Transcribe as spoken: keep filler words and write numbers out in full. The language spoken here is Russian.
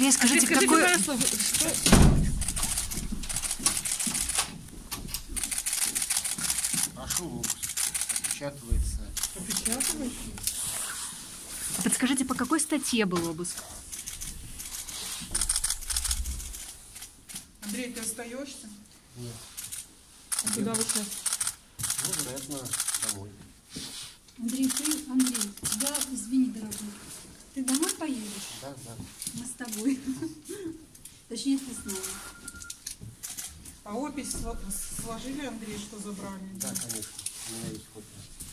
Андрей, скажите, скажите, какой... пожалуйста, что... Прошу выпуск. Опечатывается. Опечатываешь? Подскажите, по какой статье был обыск? Андрей, ты остаешься? Нет. А куда вы сейчас? Ну, вероятно, домой. Андрей, ты, Андрей, я, извини, дорогой, ты домой поедешь? Да, да. Мы с тобой. Точнее, ты с нами. А опись сложили, Андрей, что забрали? Да, конечно. У меня есть копия.